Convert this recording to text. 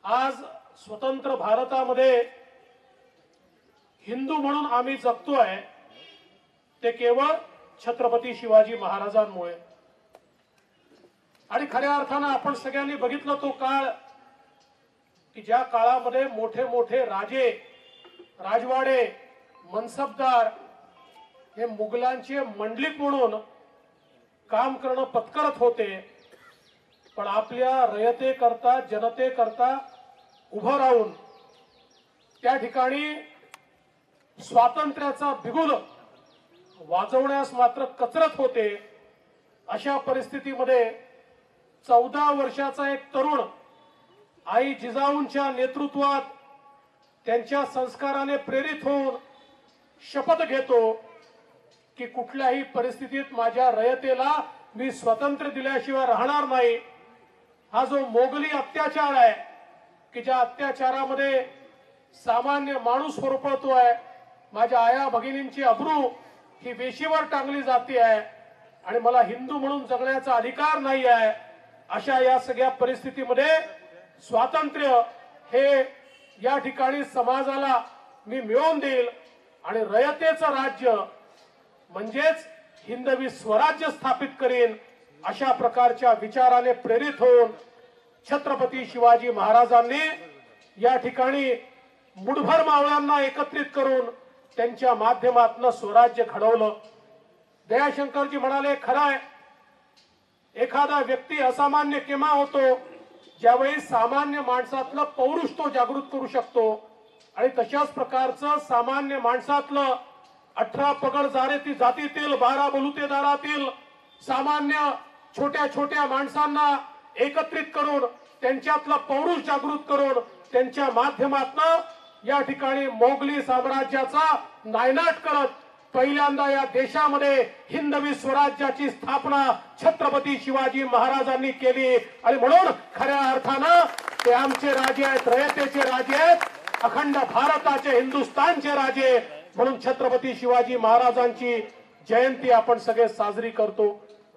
आज स्वतंत्र भारतामध्ये हिंदू म्हणून आम्ही जगतोय ते केवळ छत्रपती शिवाजी महाराजांमुळे। आणि खऱ्या अर्थाने आपण सगळ्यांनी बघितलं तो काळ की ज्या काळामध्ये मोठे मोठे राजे, राजवाडे, मनसबदार हे मुघलांचे मंडलिक म्हणून काम करणं पत्करत होते, पण आपल्या रयतेकरता, जनतेकरता उभं राहून त्या ठिकाणी स्वातंत्र्याचा बिगुल वाजवण्यास मात्र कचरत होते। अशा परिस्थितीमध्ये 14 वर्षाचा एक तरुण आई जिजाऊंच्या नेतृत्वात त्यांच्या संस्काराने प्रेरित होऊन शपथ घेतो की कुठल्याही परिस्थितीत माझ्या रयतेला मी स्वातंत्र्य दिल्याशिवाय राहणार नाही। हा जो मोगली अत्याचार आहे की ज्या अत्याचारामध्ये सामान्य माणूस होरपळतोय, माझ्या आया भगिनींची अब्रू ही वेशीवर टांगली जाते आहे आणि मला हिंदू म्हणून जगण्याचा अधिकार नाही आहे, अशा या सगळ्या परिस्थितीमध्ये स्वातंत्र्य हे या ठिकाणी समाजाला मी मिळवून देईल आणि रयतेचं राज्य म्हणजेच हिंदवी स्वराज्य स्थापित करीन, अशा प्रकारच्या विचाराने प्रेरित होऊन छत्रपती शिवाजी महाराजांनी या ठिकाणी मुठभर मावळ्यांना एकत्रित करून त्यांच्या माध्यमातून स्वराज्य घडवलं। दयाशंकरजी म्हणाले, खरं आहे, एखादा व्यक्ती असामान्य केव्हा होतो ज्यावेळी सामान्य माणसातलं पौरुष तो जागृत करू शकतो। आणि तशाच प्रकारचं सामान्य माणसातलं 18 पगड जातीतील 12 बलुतेदारातील सामान्य छोट्या छोट्या माणसांना एकत्रित करून त्यांच्यातला पौरुष जागृत करून त्यांच्या माध्यमातून या ठिकाणी मोगली साम्राज्याचा नायनाट करत पहिल्यांदा या देशामध्ये हिंदवी स्वराज्याची स्थापना छत्रपती शिवाजी महाराजांनी केली। आणि म्हणून खऱ्या अर्थानं ते आमचे राजे आहेत, रयतेचे राजे आहेत, अखंड भारताचे, हिंदुस्थानचे राजे। म्हणून छत्रपती शिवाजी महाराजांची जयंती आपण सगळे साजरी करतो।